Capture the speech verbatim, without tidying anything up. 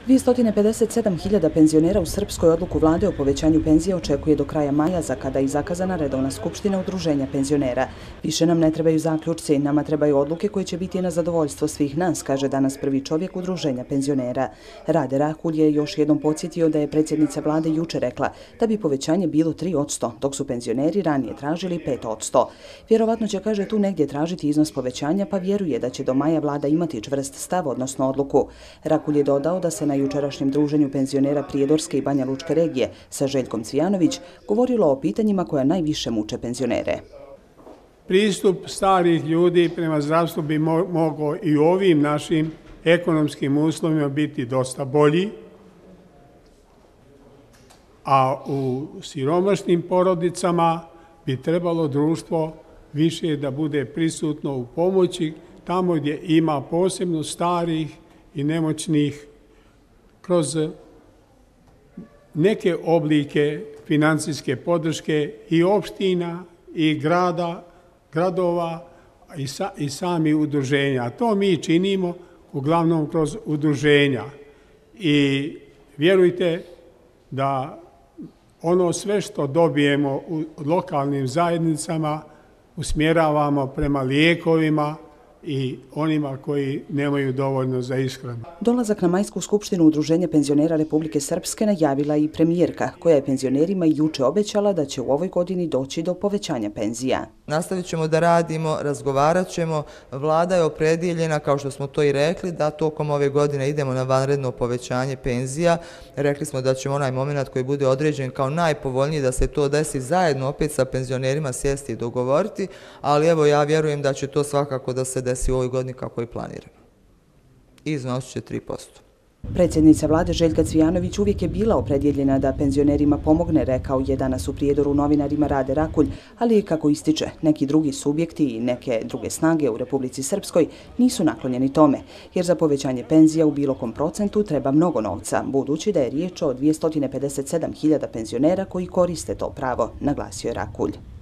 dvjesto pedeset sedam hiljada penzionera u Srpskoj odluku vlade o povećanju penzije očekuje do kraja maja, za kada je zakazana redovna skupština udruženja penzionera. Više nam ne trebaju zaključci, nama trebaju odluke koje će biti na zadovoljstvo svih nas, kaže danas prvi čovjek udruženja penzionera. Rade Rakulj je još jednom podsjetio da je predsjednica vlade juče rekla da bi povećanje bilo tri posto, dok su penzioneri ranije tražili pet posto. Vjerovatno će, kaže, tu negdje tražiti iznos povećanja, pa vjeruje da će do maja vlada imati čvrst stav, odnosno odluku. Rakulj je dodao da se na jučerašnjem druženju penzionera Prijedorske i Banja Lučke regije sa Željkom Cvijanović govorilo o pitanjima koja najviše muče penzionere. Pristup starih ljudi prema zdravstvu bi mogao i u ovim našim ekonomskim uslovima biti dosta bolji, a u siromašnim porodicama bi trebalo društvo više da bude prisutno u pomoći tamo gdje ima posebno starih i nemoćnih kroz neke oblike financijske podrške i opština i grada, gradova i, sa, i sami udruženja. To mi činimo uglavnom kroz udruženja. I vjerujte da ono sve što dobijemo u lokalnim zajednicama usmjeravamo prema lijekovima i onima koji nemaju dovoljno za ishranu. Dolazak na majsku skupštinu Udruženja penzionera Republike Srpske najavila i premijerka, koja je penzionerima juče obećala da će u ovoj godini doći do povećanja penzija. Nastavit ćemo da radimo, razgovarat ćemo. Vlada je opredijeljena, kao što smo to i rekli, da tokom ove godine idemo na vanredno povećanje penzija. Rekli smo da ćemo onaj moment koji bude određen kao najpovoljniji da se to desi zajedno opet sa penzionerima sjesti i dogovoriti, ali evo ja vjerujem da će to svakako da se desi u ovoj godini kako je planirano. Iznosit će tri posto. Predsjednica vlade Željka Cvijanović uvijek je bila opredjeljena da penzionerima pomogne, rekao je danas u Prijedoru novinarima Rade Rakulj, ali kako ističe, neki drugi subjekti i neke druge snage u Republici Srpskoj nisu naklonjeni tome, jer za povećanje penzija u bilo kom procentu treba mnogo novca, budući da je riječ o dvjesto pedeset sedam hiljada penzionera koji koriste to pravo, naglasio je Rakulj.